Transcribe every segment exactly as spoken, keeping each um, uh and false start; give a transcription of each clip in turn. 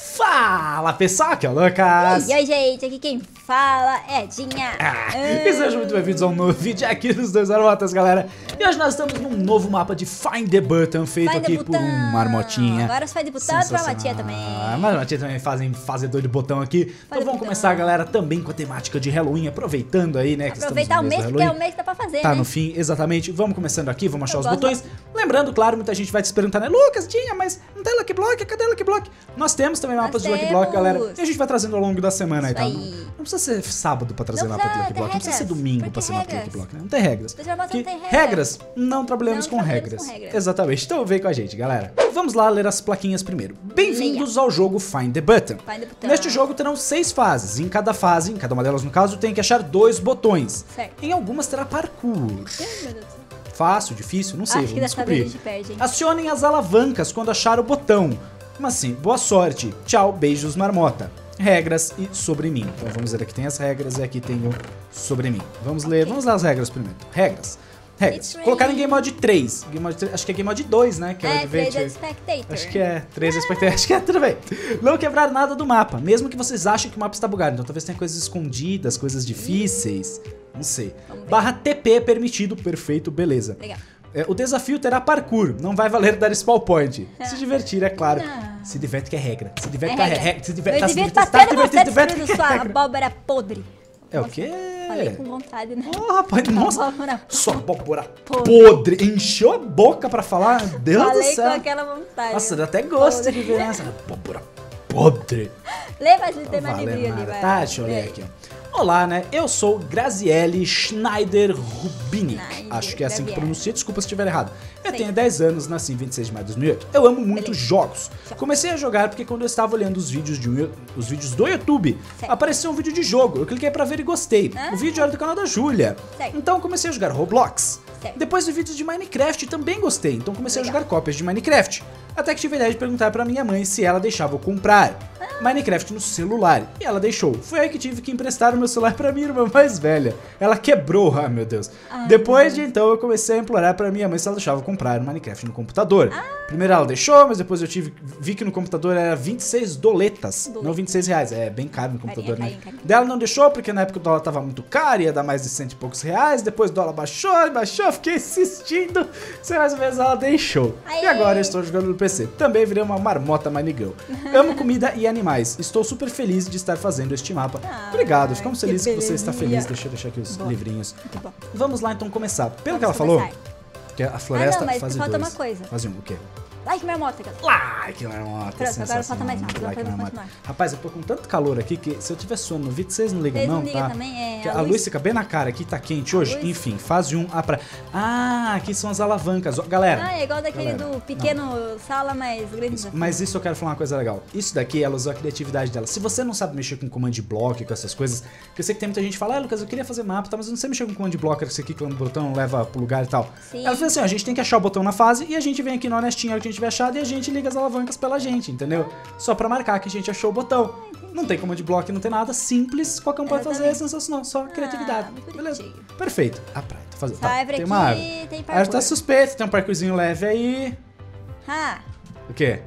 Fala pessoal, aqui é o Lucas. E oi gente, aqui quem fala é Dinha. Ah, e sejam muito bem-vindos a um novo vídeo aqui dos dois Marmotas, galera. E hoje nós estamos num novo mapa de Find the Button, feito Find aqui the por um Marmotinha. Agora os Find the Button pra Marmotinha também. Ah, Marmotinha também fazem fazedor de botão aqui. Find então vamos começar, galera, também com a temática de Halloween, aproveitando aí, né? Que Aproveitar o mês, porque é o mês que dá pra fazer, Tá né? no fim, exatamente. Vamos começando aqui, vamos achar Eu os gosto. botões. Lembrando, claro, muita gente vai te perguntar, né? Lucas, Dinha, mas não tem Lucky Block? Cadê Lucky Block? Nós temos também Nós mapas de Lucky temos. Block, galera. E a gente vai trazendo ao longo da semana aí, Isso tá? aí. Não, não precisa ser sábado pra trazer Não mapa de precisa, Lucky tem Block. Não precisa ser regras. domingo Por pra que ser mapa de Lucky regras? Block, né? Não tem regras. Dois Marmotas Que não tem regras. regras, não trabalhamos Não com trabalhamos regras. com regras. Exatamente. Então vem com a gente, galera. Vamos lá ler as plaquinhas primeiro. Bem-vindos ao jogo Find the Button. Find the Button. Neste jogo terão seis fases. Em cada fase, em cada uma delas no caso, tem que achar dois botões. Certo. Em algumas terá parkour. Ai, meu Deus do céu. Fácil, difícil, não sei, Acho que vamos dessa vez a descobrir. gente perde, hein? Acionem as alavancas quando achar o botão. Mas assim, boa sorte. Tchau, beijos, marmota. Regras e sobre mim. Então vamos ver, aqui tem as regras e aqui tem o sobre mim. Vamos ler, vamos ler as regras primeiro. Regras. Regras. It's Colocaram em raining. Game Mode três. Game Mode três. Acho que é Game Mode dois, né? Que É, o três Adventure. é Spectator. Acho que é três Spectator. Acho que é, tudo bem. Não quebrar nada do mapa, mesmo que vocês achem que o mapa está bugado. Então talvez tenha coisas escondidas, coisas difíceis. Não sei. Vamos ver. Barra T P permitido, perfeito, beleza. Legal. É, o desafio terá parkour, não vai valer dar spawn point. Se divertir, é claro. Não. Se diverte que é regra. Se diverte É que é regra. regra. Se Eu diverte, tá se devia divertindo, estar tá se tendo divertindo, você se diverte que destruindo é sua regra. abóbora podre. É o quê? Falei com vontade, né? Oh, rapaz, nossa. Abóbora Sua abóbora Podre. podre. Encheu a boca pra falar. Deus Falei do céu. com aquela vontade. Nossa, dá até gosto Podre. de ver essa abóbora podre. Lê, mas tem mais Valeu livrinho ali, nada. vai. Tá, deixa eu ler Lê. aqui, ó. Olá, né? Eu sou Graziele Schneider Rubini. Schneider, Acho que é assim que Graziele. pronuncia, desculpa se estiver errado. Eu Sei. tenho dez anos, nasci em vinte e seis de maio de dois mil e oito. Eu amo muito Beleza. jogos. Comecei a jogar porque quando eu estava olhando os vídeos, de, um- os vídeos do YouTube, Certo. apareceu um vídeo de jogo. Eu cliquei pra ver e gostei. Ah. O vídeo era do canal da Júlia. Certo. Então eu comecei a jogar Roblox. Certo. Depois vi vídeos de Minecraft também gostei. Então comecei Legal. a jogar cópias de Minecraft. Até que tive a ideia de perguntar pra minha mãe se ela deixava eu comprar Minecraft no celular. E ela deixou. Foi aí que tive que emprestar o meu celular pra minha irmã mais velha. Ela quebrou, ah meu Deus. Ai, Depois de então eu comecei a implorar pra minha mãe se ela deixava eu comprar Minecraft no computador. Primeiro ela deixou, mas depois eu tive vi que no computador era vinte e seis doletas, Doletas. não vinte e seis reais. É bem caro no computador, Carinha, né? carinha, carinha. Dela não deixou porque na época o dólar tava muito caro, ia dar mais de cento e poucos reais. Depois o dólar baixou e baixou, eu fiquei insistindo. Sei mais ou menos ela deixou. Aê. E agora eu estou jogando no P C. Também virei uma marmota manigão. Amo comida e animais. Estou super feliz de estar fazendo este mapa. Ai, Obrigado, ficamos que felizes que você está belezinha. feliz. Deixa eu deixar aqui os Bom. livrinhos. Muito bom. Vamos lá então começar. Pelo Vamos que ela falou, começar. que é a floresta Ah, não, mas fase falta dois. uma coisa. Fase um, o quê? Like minha moto, cara. Like marmota, Pronto, agora falta mais rápido, like agora marmota. pode continuar. Rapaz, eu tô com tanto calor aqui que se eu tiver sono no vídeo, vocês não ligam Vocês não, não ligam tá? também, é, Que a a, luz... luz- fica bem na cara aqui, tá quente hoje. luz- Enfim, fase um, a pra... Ah, aqui são as alavancas. Ó, galera, Ah, é igual daquele Galera, do pequeno sala mais grande desafio. mas isso eu quero falar uma coisa legal. Isso daqui, ela usou a criatividade dela. Se você não sabe mexer com command block, com essas coisas, que eu sei que tem muita gente que fala, ah, Lucas, eu queria fazer mapa, tá, mas eu não sei mexer com command block, você aqui clicando no botão, leva pro lugar e tal. Sim. Ela fez assim, ó, a gente tem que achar o botão na fase e a gente vem aqui no honestinho, a hora que a gente tiver achado, e a gente liga as alavancas pela gente, entendeu? Só pra marcar que a gente achou o botão. Não tem command block, não tem nada, simples, qualquer um pode fazer, Exatamente. sensacional, só criatividade. muito Beleza? bonitinho. Perfeito. A praia, tá fazendo. Essa Tá, árvore tem aqui uma árvore. tem A árvore parkour. tá suspeita, tem um parkourzinho leve aí. Ah, O quê?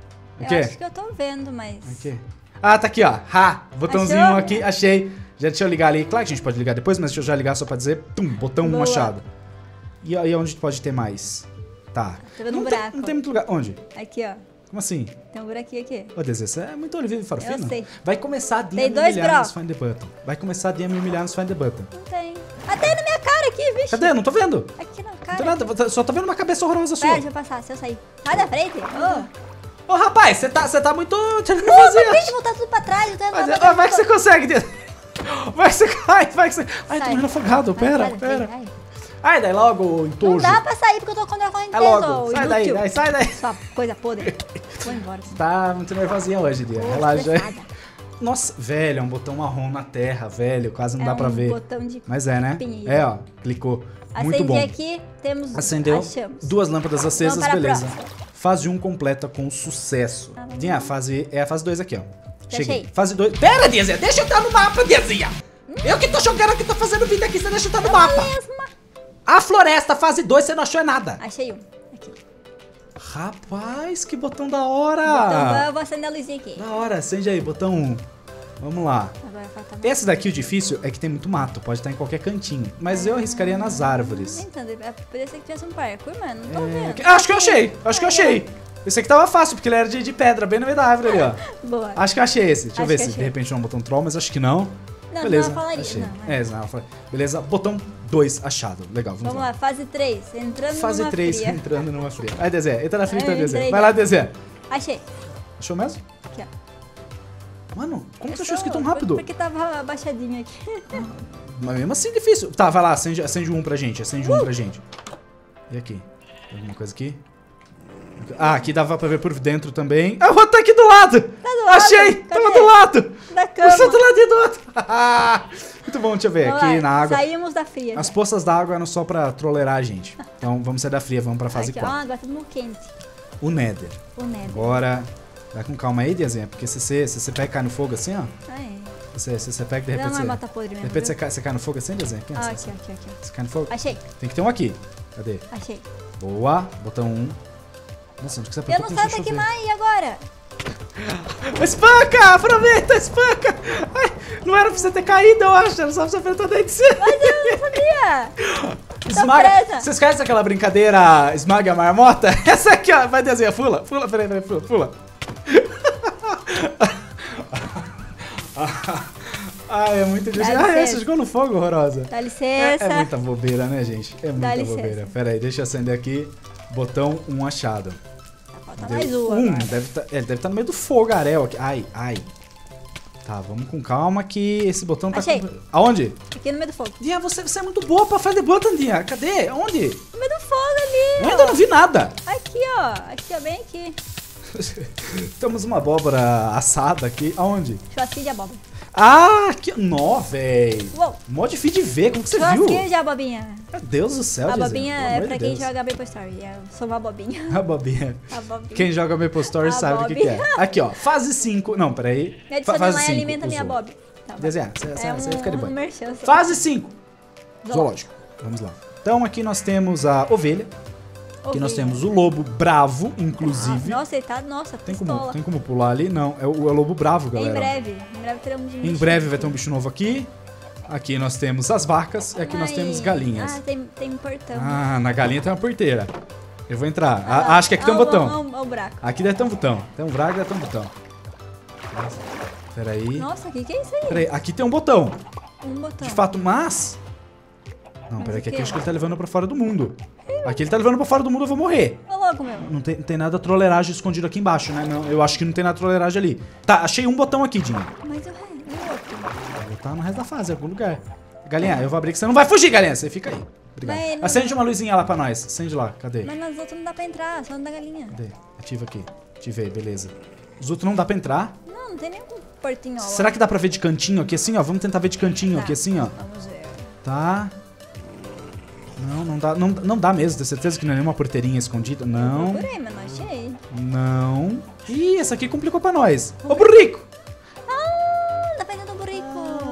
O eu quê? acho que eu tô vendo, mas... O quê? Ah, tá aqui, ó. Ha! Botãozinho Achou? aqui, achei. Já deixa eu ligar ali. Claro que a gente pode ligar depois, mas deixa eu já ligar só pra dizer. Tum, botão Boa. machado. E aí onde pode ter mais? Tá. Tô vendo não, um tem, buraco. não tem muito lugar. Onde? Aqui, ó. Como assim? Tem um buraquinho aqui. Ô, Deus, isso é muito Oliveira e Farofino. Eu sei. Vai começar a Dinha Tem me dois humilhar nos brocos. Find the Button. Vai começar a Dinha me humilhar nos Find the Button. Não tem. Até na minha cara aqui, vixe. Cadê? Não tô vendo. Aqui na Não cara. tem nada. Só tô vendo uma cabeça horrorosa sua. Pera, deixa eu passar, se eu sair. Sai da frente. Ô, Ô, rapaz, você tá, você tá muito... Você não oh, fazia. bicho, voltar tudo pra trás. Eu tô Mas, andando ó, vai que você consegue. Deus. Vai que você cai, vai que você... Ai, tô Sai. morrendo afogado. Vai, Pera, sai, pera. sai, sai. Ai, daí logo, Não entojo. dá pra sair porque eu tô contra a correnteza, É logo. ô Sai daí, inútil. daí, sai daí. Sua coisa podre. Vou embora. Tá muito nervosinha hoje, Dia. Tô Relaxa. estressada. Nossa, velho, é um botão marrom na terra, velho. Quase não É dá pra um ver. botão de Mas é, né? pinheiro. É, ó. Clicou. Muito Acendi bom. aqui, temos... Acendeu. Achamos. Duas lâmpadas acesas, Vamos para a beleza. próxima. Fase um completa com sucesso. Ah, vamos Dinha, a fase... É a fase dois aqui, ó. Já Cheguei. achei. Fase dois. Pera, Diazinha, deixa eu estar no mapa, Diazinha. Eu que tô jogando aqui, tô fazendo vídeo aqui, você deixa eu estar no mapa. Mesma. A floresta, fase dois, você não achou nada. Achei um. Aqui. Rapaz, que botão da hora! Então eu vou acender a luzinha aqui. Da hora, acende aí, botão um. Vamos lá. Agora falta mais. Esse daqui, o difícil, é que tem muito mato. Pode estar em qualquer cantinho. Mas eu arriscaria nas árvores. Então, poderia ser que tivesse um parkour, mano. Não tô É... vendo. Acho que eu achei, acho que eu achei. Esse aqui tava fácil, porque ele era de, de pedra, bem no meio da árvore ali, ó. Boa. Acho que eu achei esse. Deixa eu Acho ver que se de achei. repente não é um botão troll, mas acho que não. Não, Beleza, não falaria. achei. Não, É, não, ela fala- Beleza, botão dois, achado. Legal, vamos, Vamos lá, fase três. Entrando Fase numa três, fria. entrando numa fria. Vai, Dezé, entra na fria, Ai, então, eu Dezé. entrei Vai já. lá, Dezé. Achei. Achou mesmo? Aqui, ó. Mano, como Eu você achou isso aqui sou- tão rápido? Porque tava abaixadinho aqui. Mas mesmo assim difícil. Tá, vai lá, acende, acende um pra gente, acende um pra gente. E aqui? Tem alguma coisa aqui? Ah, aqui dava pra ver por dentro também. Ah, o outro tá aqui do lado! Tá do lado. Achei! Cadê? Tava do lado! Da Eu cama. sou do ladinho do outro! Muito bom, deixa eu ver. Vamos Aqui lá, na água. Saímos da fria. As já. poças d'água eram só pra trolerar a gente. Então vamos sair da fria, vamos pra fase Aqui, ó, quatro. agora tá tudo quente. O Nether. O Nether. Agora, vai com calma aí, Diazinha, porque se você, se você pega e cai no fogo assim, ó. Ah, é. Se, se você pega e de Não, repente não é você... mata podre De mesmo. repente você viu? cai, você cai no fogo assim, Diazinha? Quem é Ah, essa? aqui, aqui, aqui. ó. Você cai no fogo? Achei, Tem que ter um aqui. Cadê? achei. Boa, botão um. Nossa, onde que você Eu apertou? não Começou a saio daqui chover. mais, e agora? Espanca! Aproveita, espanca! Ai, não era pra você ter caído, eu acho. Era só pra você apertar daí de cima. Mas eu não sabia. Esmaga. presa. Vocês conhecem aquela brincadeira esmaga a marmota? Essa aqui, ó. Vai desenhar, pula, pula, peraí, peraí, pula, pula. Ai, é muito difícil. Dá Ah, licença. você jogou no fogo, horrorosa. Dá É, licença. é muita bobeira, né, gente? É muita licença. bobeira. Pera aí, deixa eu acender aqui. Botão um achado. Falta Deu mais uma. um. agora. Deve tá, é, ele deve estar no meio do fogaréu aqui. Ai, ai. Tá, vamos com calma que esse botão tá... Achei. Com... Aonde? Aqui no meio do fogo. Dia, você, você é muito boa pra fazer button, Dia. Cadê? Onde? No meio do fogo ali. Eu ainda não vi nada. Aqui, ó. Aqui, ó. Bem aqui. Temos uma abóbora assada aqui. Aonde? Churrasquinho de abóbora. Ah, aqui. Nó, véi. Uou. Mó difícil de ver. Como que você viu? Churrasquinho de abobinha. Meu Deus do céu, A Gisele, bobinha pelo é amor pra de quem Deus. joga Maple Story. Eu sou uma bobinha. A bobinha. A bobinha. Quem joga Maple Story A sabe o que, Bob. que é. Aqui, ó. Fase cinco. Não, peraí. Me adiciona Fase lá e cinco, alimenta minha usou. Bob. Tá, vai. Desenhar, você, você, É você um, fica de boa. um merchan só. Fase cinco. Zoológico. Zoológico. Vamos lá. Então aqui nós temos a ovelha. Aqui nós Ovelha. temos o lobo bravo, Ah, inclusive. nossa, ele tá... Nossa, Tem pistola. como, tem como pular ali? Não, é o, é o lobo bravo, galera. Em breve. Em breve teremos de Em breve vai ter um bicho novo aqui. Aqui nós temos as vacas e aqui nós Ai. temos galinhas. Ah, tem, tem um portão. Ah, na galinha tem uma porteira. Eu vou entrar. Ah, Ah, acho que aqui tem um ah, botão. ah, ah, o buraco. Aqui deve ter um botão. Tem um vraga, deve ter um botão. Peraí. Nossa, o que, que é isso aí? Peraí, aqui tem um botão. Um botão. De fato, mas... Não, Mas peraí, o que aqui quê? acho que ele tá levando pra fora do mundo. Aqui ele tá levando pra fora do mundo, eu vou morrer. Ô, louco, meu. Não tem, não tem nada troleragem escondido aqui embaixo, né? Não, eu acho que não tem nada troleragem ali. Tá, achei um botão aqui, Dinho. Mas o re- o outro. Vou botar no resto da fase, em algum lugar. Galinha, eu vou abrir que você não vai fugir, galinha. Você fica aí. Obrigado. Mas não- Acende uma luzinha lá pra nós. Acende lá. Cadê? Mas nas outras não dá pra entrar, só no da galinha. Cadê? Ativa aqui. Ativei, beleza. Os outros não dá pra entrar. Não, não tem nenhum portinho lá. Será que dá pra ver de cantinho aqui assim, ó? Vamos tentar ver de cantinho Tá. aqui assim, ó. Vamos ver. Tá. Não, não dá, não, não dá mesmo. Tem certeza que não é nenhuma porteirinha escondida? Não. Procurei, mas não achei. Não. Ih, essa aqui complicou pra nós. Ô, burrico! Ah, dá pra entrar no burrico.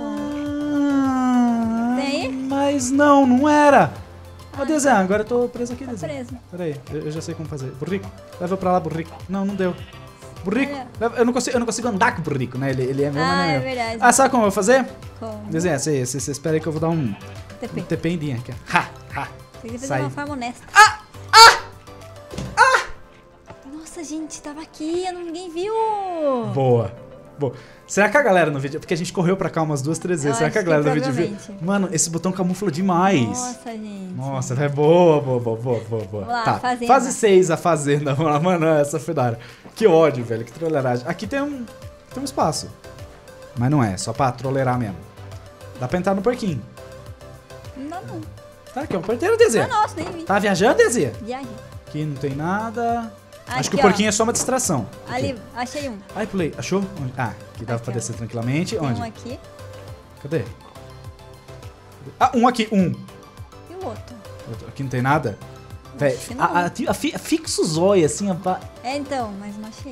Ah, Tem aí? Mas não, não era. Ô, Ah, Desenho, agora eu tô preso aqui, Tá Desenho. preso. Peraí, eu, eu já sei como fazer. Burrico, leva pra lá, burrico. Não, não deu. Burrico, Olha. leva- eu não, consigo, eu não consigo andar com o burrico, né? Ele, ele é meu, mas não Ah, é é meu. verdade. Ah, sabe como eu vou fazer? Com Desenho, você, você, você espera aí que eu vou dar um, T P. um T P em Dinha aqui. ó. Ha, ha. Tem que fazer Sai. de uma forma honesta. Ah! Ah! Ah! Nossa, gente, tava aqui, eu não- ninguém viu. Boa. Boa. Será que a galera no vídeo... Porque a gente correu pra cá umas duas, três vezes. Eu Será que a acho galera que no vídeo viu? provavelmente. Mano, esse botão camufla demais. Nossa, gente. Nossa, é boa, boa, boa, boa, boa, boa. Vamos lá, Tá, Fazenda. fase seis, a fazenda. Vamos lá, mano, essa foi da hora. Que ódio, velho, que troleragem. Aqui tem um, tem um espaço. Mas não é, só pra trolerar mesmo. Dá pra entrar no porquinho. Não dá não. Tá aqui, ó, porteiro, Dezê. Ah, nossa, nem vi. Tá viajando, Dezê? Viagem. Aqui não tem nada. Aqui, Acho que o ó. porquinho é só uma distração. Ali, Aqui. achei um. Ai, pulei. Achou? Onde? Ah, aqui dava Aqui, pra ó. descer tranquilamente. Tem Onde? um aqui Cadê? Ah, um aqui, um. e o outro. Aqui não tem nada? Véi, Acho que não. a- a- a- fi- fixa o zóio assim, ó. pá. É, então, mas não achei.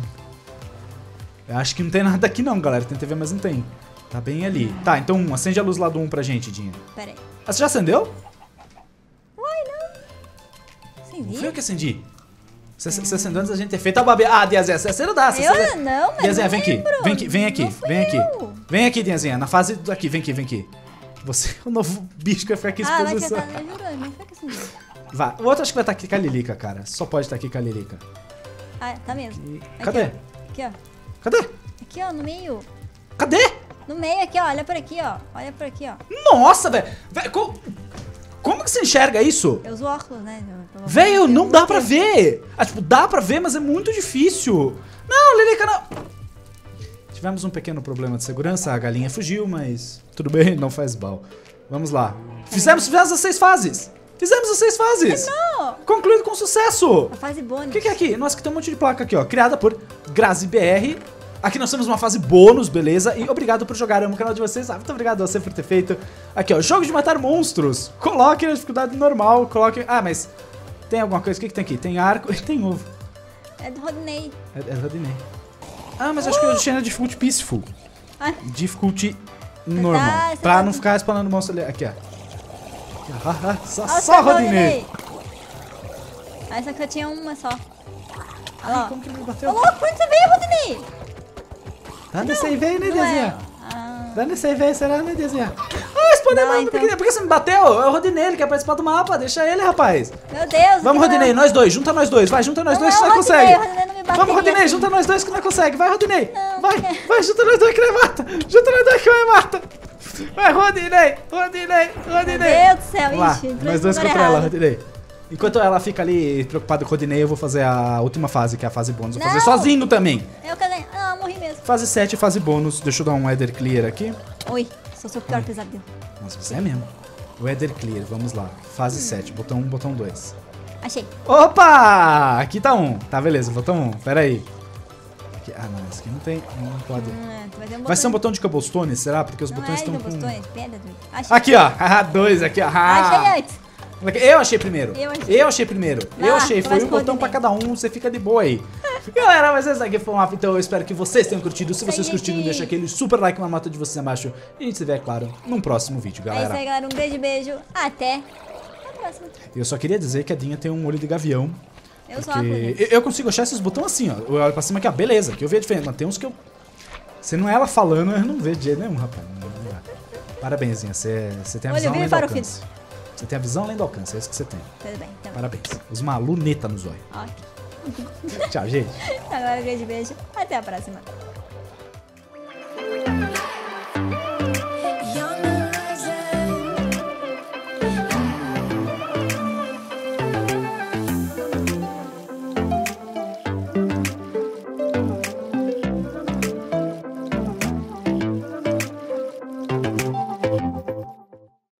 Eu acho que não tem nada aqui não, galera. Tem T V, mas não tem. Tá bem ali. Tá, então um, acende a luz lá do um pra gente, Dinha. Pera aí. Ah, você já acendeu? Uai, não. Não Acendi? foi eu que acendi. sessenta anos a gente ter feito a babia. Ah, Diazinha, você não dá. Cê, Eu cê... não, mas Diazinha, não vem aqui. lembro. Vem aqui, vem aqui, Não fui vem aqui. eu. Vem aqui, Diazinha, na fase daqui. Vem aqui, vem aqui. Você é o novo bicho que vai ficar aqui em Ah, vai exposição. cantar, eu juro, não fica assim. Vai. O outro acho que vai estar aqui com a Lilica, cara. Só pode estar aqui com a Lilica. Ah, tá mesmo. E... Aqui, Cadê? ó. Aqui, ó. Cadê? Aqui, ó, no meio. Cadê? No meio aqui, ó. Olha por aqui, ó. Olha por aqui, ó. Nossa, velho. Vé- co- Como que você enxerga isso? Eu uso óculos, né? Pelo Velho, menos não eu dá vou pra ter. ver. Ah, tipo, dá pra ver, mas é muito difícil. Não, Lilica, não. Tivemos um pequeno problema de segurança, a galinha fugiu, mas tudo bem, não faz mal. Vamos lá. Fizemos, fizemos as seis fases. Fizemos as seis fases. Não! Concluído com sucesso. A fase bônus. O que, que é aqui? Nossa, aqui tem um monte de placa aqui, ó. Criada por Grazi B R. Aqui nós temos uma fase bônus, beleza? E obrigado por jogar, amo o canal de vocês. Ah, muito obrigado a você por ter feito. Aqui, ó, jogo de matar monstros. Coloque na dificuldade normal, coloque... Ah, mas tem alguma coisa? O que, que tem aqui? Tem arco e tem ovo. É do Rodney. É, é Rodinei. Ah, mas acho que eu deixei na difficulty peaceful. Ah, Difficulty normal. Tá, você pra tá- não ficar spawnando monstro ali. Aqui, ó. Ah, ah, só olha o só seu Rodinei. Ah, essa aqui eu tinha uma só. Olha Ai, lá. como que ele me Ô, bateu? louco, onde você veio, Rodney? Dá nesse aí, vem, né, Não é. Dezinha? Ah, Dá nesse aí, vem, será, né, Dezinha? Ah, spawnei Não, mano, então. por que- por que você me bateu? É o Rodinei, ele quer participar do mapa. Deixa ele, rapaz. meu Deus. Vamos, não. Rodinei, nós dois. Junta nós dois. Vai, junta nós Não, dois que não, nós consegue. Rodinei, Rodinei não me bate Vamos, Rodinei, assim. junta nós dois que nós consegue. Vai, Rodinei. Não, Vai, não. vai, junta nós dois que nós mata. Junta nós dois que nós mata. Vai, Rodinei, Rodinei, Rodinei. Meu Deus do céu, Vamos lá, ixi. entrei nós no dois lugar contra ela, errado. Rodinei. Enquanto ela fica ali preocupada com o Rodinei, eu vou fazer a última fase, que é a fase bônus. Vou fazer Não. sozinho também. Eu cadê? Ah, morri mesmo. Fase sete, fase bônus. Deixa eu dar um Ether Clear aqui. Oi, sou seu pior pesadelo. Nossa, você é mesmo. O Ether Clear, vamos lá. Fase sete, botão um, botão dois. Achei. Opa! Aqui tá um. Tá, beleza, botão um. Pera aí. Aqui- ah, não, esse aqui não tem. Não pode. Hum, tu vai, ter um Vai ser um botão. botão de cobblestone, será? Porque os Não botões é estão de com... botões, pedra. doido. Achei. Aqui, ó. Ah, dois aqui, ó. Ah. Achei antes. Eu achei primeiro. Eu achei. Eu achei primeiro. Vai eu lá, achei. tu Foi vai um botão escolher pra bem. cada um. Você fica de boa aí. Galera, mas esse aqui foi um mapa. Então eu espero que vocês tenham curtido. Se vocês Aí, curtiram, gente. deixa aquele super like na nota de vocês abaixo. E a gente se vê, é claro, num próximo vídeo, É isso galera. aí, galera. Um grande beijo. Até a próxima. Eu só queria dizer que a Dinha tem um olho de gavião. Eu sou a Cunha. Porque eu- eu consigo achar esses botões assim, ó. Eu olho pra cima aqui, ó. Beleza, que eu vejo diferente. Mas tem uns que eu... Se não é ela falando, eu não vejo de jeito nenhum, rapaz. Não, não dá. Parabéns, Dinha. Você você tem a Olho visão vivo além e do para o alcance. Você tem a visão além do alcance. É isso que você tem. Tudo bem, então. Parabéns. Usa uma luneta nos olhos. Ok. Tchau, gente. Agora um grande beijo. Até a próxima.